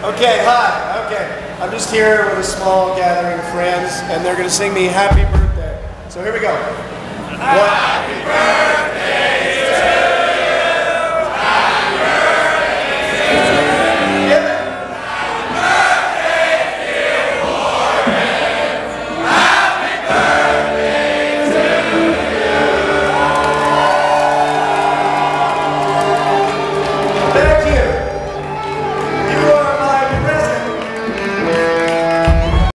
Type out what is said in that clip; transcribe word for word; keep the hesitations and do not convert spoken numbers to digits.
Okay, hi. Okay, I'm just here with a small gathering of friends, and they're going to sing me happy birthday. So here we go. One,